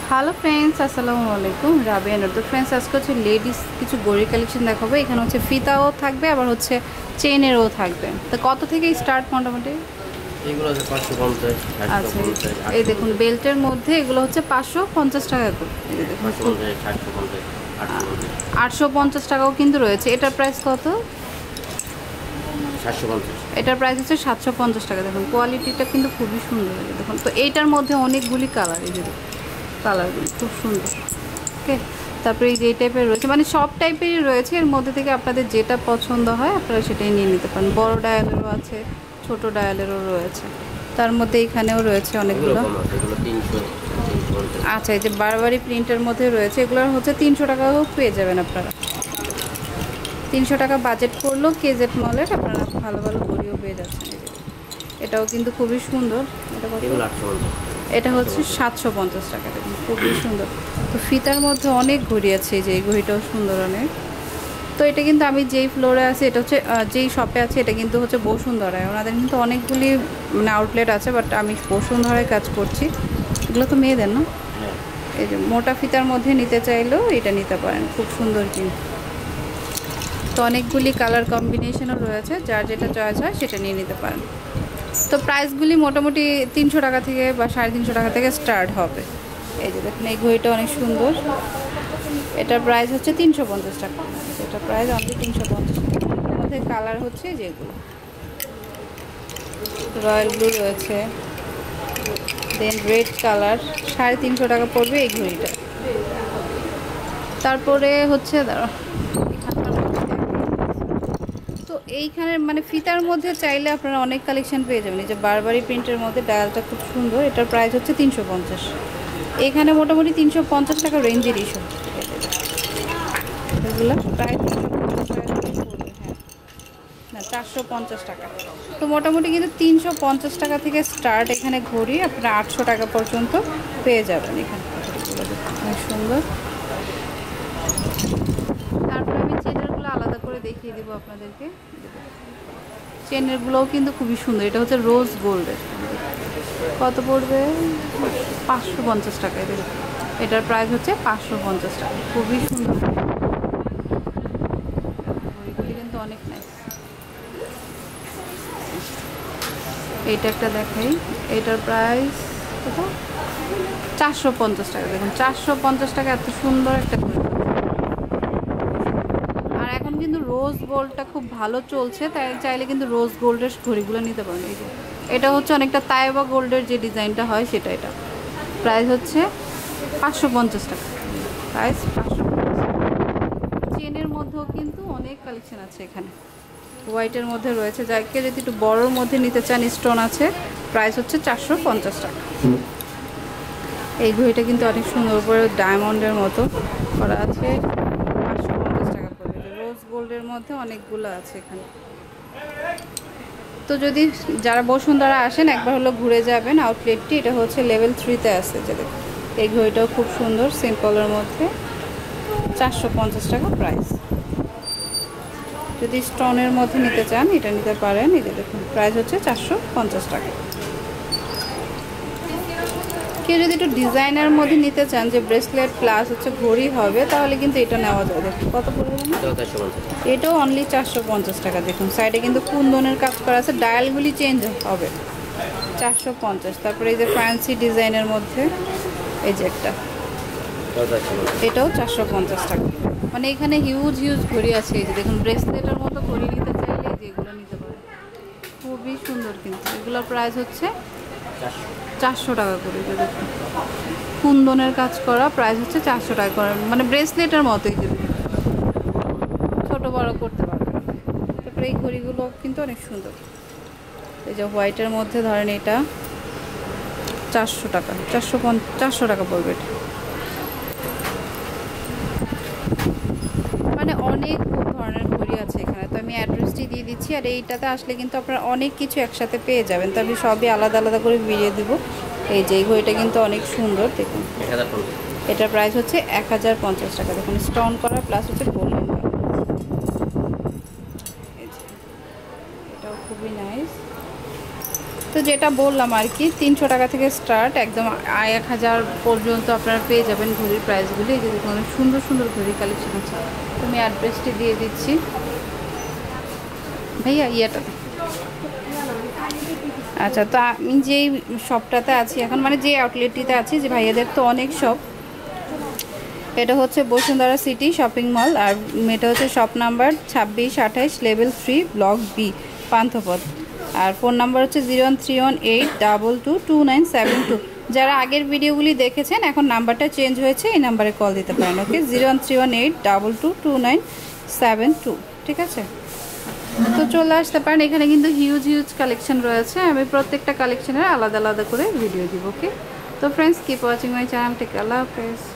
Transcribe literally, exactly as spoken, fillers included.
Hello friends, আসসালামু আলাইকুম। রাবিয়া নূর। তো ফ্রেন্ডস, আজকে হচ্ছে লেডিস কিছু গড়ি কালেকশন দেখাবো। এখানে হচ্ছে ফিতাও থাকবে, আবার হচ্ছে চেনেরও থাকবে। তো কত থেকে স্টার্ট মোটামুটি? এগুলো আছে পাঁচশো পঞ্চাশ। আচ্ছা, এই দেখুন বেল্টের মধ্যে এগুলো হচ্ছে পাঁচশো পঞ্চাশ টাকা করে। এই যে দেখুন আটশো পঞ্চাশ টাকাও কিন্তু রয়েছে। এটার প্রাইস কত? সাতশো পঞ্চাশ। এটার প্রাইস হচ্ছে সাতশো পঞ্চাশ টাকা। দেখুন কোয়ালিটিটা কিন্তু খুবই সুন্দর। দেখুন, তো এইটার মধ্যে অনেকগুলি কালার, এই যে কালারগুলি খুব সুন্দর। ওকে, তারপরে এই যে এই টাইপের রয়েছে, মানে সব টাইপেরই রয়েছে। এর মধ্যে থেকে আপনাদের যেটা পছন্দ হয় আপনারা সেটাই নিয়ে নিতে পারেন। বড় ডায়ালেরও আছে, ছোট ডায়ালেরও রয়েছে। তার মধ্যে এখানেও রয়েছে অনেকগুলো। আচ্ছা, এই যে বারবারি প্রিন্টের মধ্যে রয়েছে, এগুলোর হচ্ছে তিনশো টাকাও পেয়ে যাবেন আপনারা। তিনশো টাকা বাজেট করলেও কেজেট মলের আপনারা ভালো ভালো ঘড়িও পেয়ে যাচ্ছেন। এটাও কিন্তু খুবই সুন্দর। এটা কত? এটা হচ্ছে সাতশো পঞ্চাশ টাকা। দেখুন খুবই সুন্দর। তো ফিতার মধ্যে অনেক ঘড়ি আছে, যে এই ঘড়িটাও সুন্দর অনেক। তো এটা কিন্তু আমি যেই ফ্লোরে আছি, এটা হচ্ছে যেই শপে আছে, এটা কিন্তু হচ্ছে বসুন্ধরায়। ওনাদের কিন্তু অনেকগুলি মানে আউটলেট আছে, বাট আমি বসুন্ধরায় কাজ করছি। এগুলো তো মেয়েদের না? এই যে মোটা ফিতার মধ্যে নিতে চাইলেও এটা নিতে পারেন, খুব সুন্দর কিন্তু। তো অনেকগুলি কালার কম্বিনেশনও রয়েছে, যার যেটা চয়েস হয় সেটা নিয়ে নিতে পারেন। তো প্রাইসগুলি মোটামুটি তিনশো টাকা থেকে বা সাড়ে তিনশো টাকা থেকে স্টার্ট হবে। এই যে দেখুন এই ঘড়িটা অনেক সুন্দর। এটার প্রাইস হচ্ছে তিনশো পঞ্চাশ টাকা। এটার প্রাইস অনলি তিনশো পঞ্চাশ টাকা। এর মধ্যে কালার হচ্ছে যেগুলো রয়্যাল ব্লু রয়েছে, দেন রেড কালার, সাড়ে তিনশো টাকা পড়বে এই ঘড়িটা। তারপরে হচ্ছে দাঁড়া, তো এইখানের মানে ফিতার মধ্যে চাইলে আপনারা অনেক কালেকশন পেয়ে যাবেন। এই যে বারবারি প্রিন্টের মধ্যে ডায়ালটা খুব সুন্দর। এটার প্রাইস হচ্ছে তিনশো পঞ্চাশ। এখানে মোটামুটি তিনশো পঞ্চাশ টাকা রেঞ্জের ইস্যু এগুলো প্রায় তিনশো পঞ্চাশ টাকা পড়বে। হ্যাঁ, না চারশো পঞ্চাশ টাকা। তো মোটামুটি কিন্তু তিনশো পঞ্চাশ টাকা থেকে স্টার্ট এখানে ঘড়ি আপনারা আটশো টাকা পর্যন্ত পেয়ে যাবেন এখানে। অনেক সুন্দর। তারপরে আমি চেনারগুলো আলাদা করে দেখিয়ে দেবো আপনাদেরকে। চেনেরগুলোও কিন্তু খুবই সুন্দর। এটা হচ্ছে রোজ গোল্ডের। কত পড়বে? পাঁচশো পঞ্চাশ টাকায় দেবে। এটার প্রাইস হচ্ছে পাঁচশো পঞ্চাশ টাকা। খুবই সুন্দর, ঘড়িগুলি কিন্তু অনেক নাইস। এইটা একটা দেখাই, এটার প্রাইস কত? চারশো পঞ্চাশ টাকা। দেখুন চারশো পঞ্চাশ টাকা, এত সুন্দর একটা ঘড়ি। আর এখন কিন্তু রোজ গোল্ডটা খুব ভালো চলছে, তাই চাইলে কিন্তু রোজ গোল্ডের ঘড়িগুলো নিতে পারেন। এই যে এটা হচ্ছে অনেকটা তাইবা গোল্ডের যে ডিজাইনটা হয় সেটা। এটা প্রাইস হচ্ছে পাঁচশো পঞ্চাশ টাকা। প্রাইস পাঁচশো পঞ্চাশ টাকা। চেনের মধ্যেও কিন্তু অনেক কালেকশন আছে এখানে। হোয়াইটের মধ্যে রয়েছে, যাকে যদি একটু বড়োর মধ্যে নিতে চান, স্টোন আছে। প্রাইস হচ্ছে চারশো পঞ্চাশ টাকা। এই ঘড়িটা কিন্তু অনেক সুন্দর, উপরে ডায়মন্ডের মতো করা আছে। পাঁচশো পঞ্চাশ টাকা পড়বে। রোজ গোল্ডের মধ্যে অনেকগুলো আছে এখানে। তো যদি যারা বসুন্ধরা আসেন, একবার হলো ঘুরে যাবেন আউটলেটটি। এটা হচ্ছে লেভেল থ্রিতে আছে। যে দেখুন এই ঘড়িটাও খুব সুন্দর, সিম্পলের মধ্যে চারশো পঞ্চাশ টাকা প্রাইস। যদি স্টোনের মধ্যে নিতে চান এটা নিতে পারেন। এই যে দেখুন প্রাইস হচ্ছে চারশো পঞ্চাশ টাকা। কেউ যদি একটু ডিজাইনার মধ্যে নিতে চান, যে ব্রেসলেট প্লাস হচ্ছে ঘড়ি হবে, তাহলে কিন্তু এটা নেওয়া যায়। দেখুন কত পড়বে? এটাও অনলি চারশো পঞ্চাশ টাকা। দেখুন সাইডে কিন্তু কুন্দনের কাজ করা আছে, ডায়ালগুলি চেঞ্জ হবে। চারশো পঞ্চাশ। তারপরে এই যে ফ্যান্সি ডিজাইনের মধ্যে এই যে একটা, এটাও চারশো পঞ্চাশ টাকা। মানে এখানে হিউজ হিউজ ঘড়ি আছে। এই যে দেখুন ব্রেসলেটের মতো ঘড়ি নিতে চাইলে যেগুলো নিতে পারেন, খুবই সুন্দর। কিন্তু এগুলোর প্রাইস হচ্ছে চারশো টাকা করে। যে দেখুন কুন্দনের কাজ করা, প্রাইস হচ্ছে চারশো টাকা করে। মানে ব্রেসলেটের মতোই, যে ছোটো বড়ো করতে পারবেন। তারপরে এই ঘড়িগুলো কিন্তু অনেক সুন্দর। এই যে হোয়াইটের মধ্যে ধরেন এটা চারশো টাকা, চারশো চারশো টাকা পড়বে এটা। মানে অনেক ধরনের ঘড়ি আছে এখানে। তো আমি অ্যাড্রেসটি দিয়ে দিচ্ছি। আর এইটাতে আসলে কিন্তু আপনারা অনেক কিছু একসাথে পেয়ে যাবেন। তো আমি সবই আলাদা আলাদা করে ভিডিও দিব। এই যে এই ঘড়িটা কিন্তু অনেক সুন্দর। দেখুন এটার প্রাইস হচ্ছে এক হাজার পঞ্চাশ টাকা। দেখুন স্টোন করা প্লাস হচ্ছে গোল্ডেন কালার। এটাও খুবই নাইস। তো যেটা বললাম আর কি, তিনশো টাকা থেকে স্টার্ট একদম এক হাজার পর্যন্ত আপনারা পেয়ে যাবেন ঘড়ির প্রাইসগুলি। এই যে দেখুন অনেক সুন্দর সুন্দর ঘড়ি কালেকশন আছে। তুমি অ্যাড্রেসটি দিয়ে দিচ্ছি ভাইয়া ইয়েটা। আচ্ছা, তো আমি যেই শপটাতে আছি এখন, মানে যে আউটলেটটিতে আছি, যে ভাইয়াদের তো অনেক শপ, এটা হচ্ছে বসুন্ধরা সিটি শপিং মল, আর এটা হচ্ছে শপ নাম্বার ছাব্বিশ আঠাইশ level three block B Panthapath. আর ফোন নাম্বার হচ্ছে zero one three one eight double two two nine seven two. যারা আগের ভিডিওগুলি দেখেছেন এখন নাম্বারটা চেঞ্জ হয়েছে, এই নাম্বারে কল দিতে পারেন। Okay, zero one three one eight double two two nine seven two. ঠিক আছে, তো চলে আসতে পারেন। এখানে কিন্তু হিউজ হিউজ কালেকশন রয়েছে, আমি প্রত্যেকটা কালেকশনের আলাদা আলাদা করে ভিডিও দিব। ওকে, তো friends keep watching my channel, take আল্লাহ হাফেজ।